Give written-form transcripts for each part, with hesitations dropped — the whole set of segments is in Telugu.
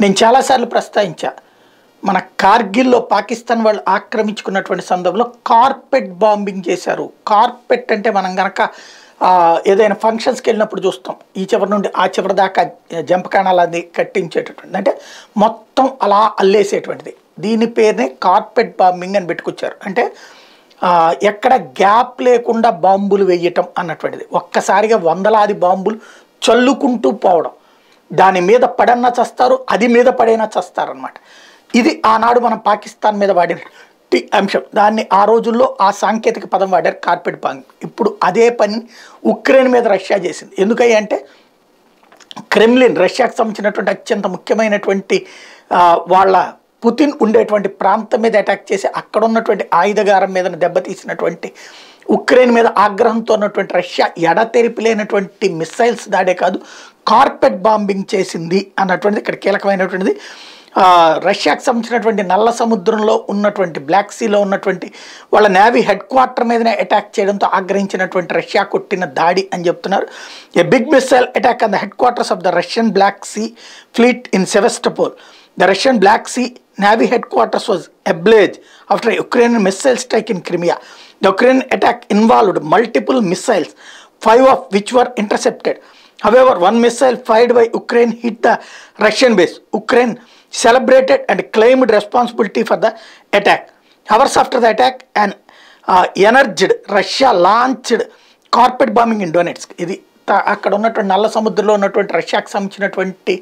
నేను చాలాసార్లు ప్రస్తావించా, మన కార్గిల్లో పాకిస్తాన్ వాళ్ళు ఆక్రమించుకున్నటువంటి సందర్భంలో కార్పెట్ బాంబింగ్ చేశారు. కార్పెట్ అంటే మనం కనుక ఏదైనా ఫంక్షన్స్కి వెళ్ళినప్పుడు చూస్తాం, ఈ చివరి నుండి ఆ చివరి దాకా జంపకాణాలు అది కట్టించేటటువంటిది, అంటే మొత్తం అలా అల్లేసేటువంటిది. దీని పేరునే కార్పెట్ బాంబింగ్ అని పెట్టుకొచ్చారు. అంటే ఎక్కడ గ్యాప్ లేకుండా బాంబులు వేయటం అన్నటువంటిది. ఒక్కసారిగా వందలాది బాంబులు చల్లుకుంటూ పోవడం, దాని మీద పడన్నా చస్తారు, అది మీద పడైనా చస్తారనమాట. ఇది ఆనాడు మనం పాకిస్తాన్ మీద వాడిన అంశం. దాన్ని ఆ రోజుల్లో ఆ సాంకేతిక పదం వాడారు, కార్పెట్ బాంబింగ్. ఇప్పుడు అదే పని ఉక్రెయిన్ మీద రష్యా చేసింది. ఎందుకని అంటే క్రెమ్లిన్, రష్యాకు సంబంధించినటువంటి అత్యంత ముఖ్యమైనటువంటి వాళ్ళ పుతిన్ ఉండేటువంటి ప్రాంతం మీద అటాక్ చేసి అక్కడ ఉన్నటువంటి ఆయుధగారం మీద దెబ్బతీసినటువంటి ఉక్రెయిన్ మీద ఆగ్రహంతో ఉన్నటువంటి రష్యా ఎడతెరిపి లేనటువంటి మిస్సైల్స్ దాడే కాదు, కార్పెట్ బాంబింగ్ చేసింది అన్నటువంటిది ఇక్కడ కీలకమైనటువంటిది. రష్యాకు సంబంధించినటువంటి నల్ల సముద్రంలో ఉన్నటువంటి బ్లాక్ సీలో ఉన్నటువంటి వాళ్ళ నేవీ హెడ్ క్వార్టర్ మీదనే అటాక్ చేయడంతో ఆగ్రహించినటువంటి రష్యా కొట్టిన దాడి అని చెప్తున్నారు. A big missile attack on the head quarters of the Russian black sea fleet in Sevastopol. The Russian Black Sea Navy headquarters was ablaze after a Ukrainian missile strike in Crimea. The Ukrainian attack involved multiple missiles, 5 of which were intercepted. However, one missile fired by Ukraine hit the Russian base. Ukraine celebrated and claimed responsibility for the attack. Hours after the attack, an energized Russia launched carpet bombing in Donetsk. ఇది అక్కడ ఉన్నటువంటి నల్ల సముద్రంలో ఉన్నటువంటి రష్యాకు సంబంధించినటువంటి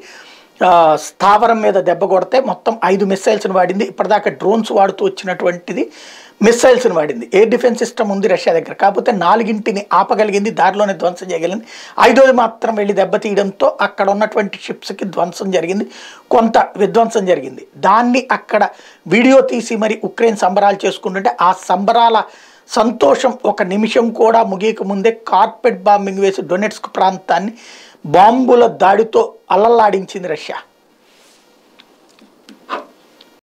స్థావరం మీద దెబ్బ కొడితే మొత్తం 5 మిస్సైల్స్ని వాడింది. ఇప్పటిదాకా డ్రోన్స్ వాడుతూ వచ్చినటువంటిది మిస్సైల్స్ని వాడింది. ఎయిర్ డిఫెన్స్ సిస్టమ్ ఉంది రష్యా దగ్గర, కాకపోతే 4ని ఆపగలిగింది, దారిలోనే ధ్వంసం చేయగలిగింది. 5వది మాత్రం వెళ్ళి దెబ్బతీయడంతో అక్కడ ఉన్నటువంటి షిప్స్కి ధ్వంసం జరిగింది, కొంత విధ్వంసం జరిగింది. దాన్ని అక్కడ వీడియో తీసి మరి ఉక్రెయిన్ సంబరాలు చేసుకుంటుంటే ఆ సంబరాల సంతోషం ఒక నిమిషం కూడా ముగియక ముందే కార్పెట్ బాంబింగ్ వేసి డొనెట్స్క్ ప్రాంతాన్ని బాంబుల దాడితో అల్లల్లాడించింది రష్యా.